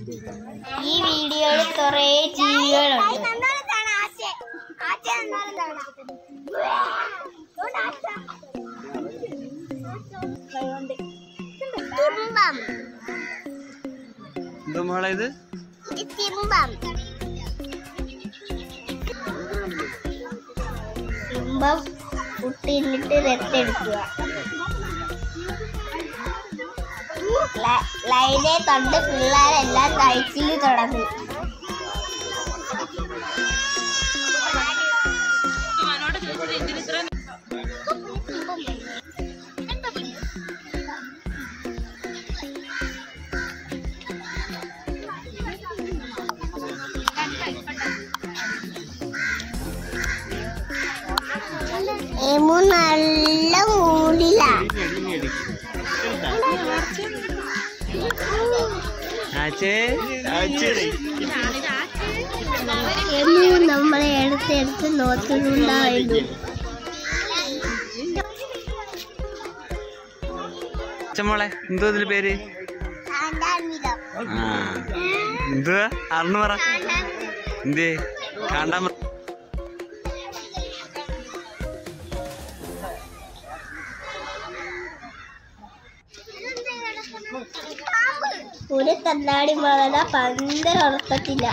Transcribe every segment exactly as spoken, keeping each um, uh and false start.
ഈ വീഡിയോയിൽ കുറേ ജീവികളുണ്ട്. ഇത് സിംഹം സിംഹം കുട്ടിന്നിട്ട് രത്തെടുക്കുക. ലൈനെ കണ്ട് പിള്ളേരെല്ലാം കഴിച്ചിൽ തുടങ്ങി. എമു നല്ല മൂടില. എമു നമ്മളെ എടുത്തെടുത്ത് നോക്കുന്നുണ്ടായിരുന്നു. മോളെ എന്തോ ഇതില് പേര്? എന്തുവാ അറിഞ്ഞു പറ. എന്തേ കാണ്ടാ? ഒരു കണ്ണാടി മഴ പന്തൽ ഉറക്കത്തില്ല.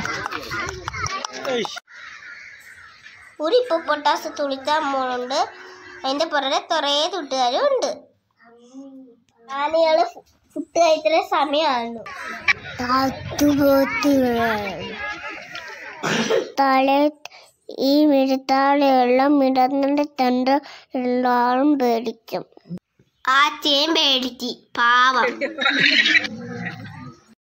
ഒരു ഹിപ്പോപ്പൊട്ടാസ് തുളിച്ചാൻ മോളുണ്ട്. അതിന്റെ പുറകെ കുറേ തുട്ടുകാരും ഉണ്ട്. ആനകള് ഫുഡ് കഴിക്കുന്ന സമയമാണ്. തല ഈ മിഴത്താളെല്ലാം മിടന്നിട്ട് തണ്ട് എല്ലാവരും പേടിക്കും. ആച്ചയും പേടിച്ച് പാവം.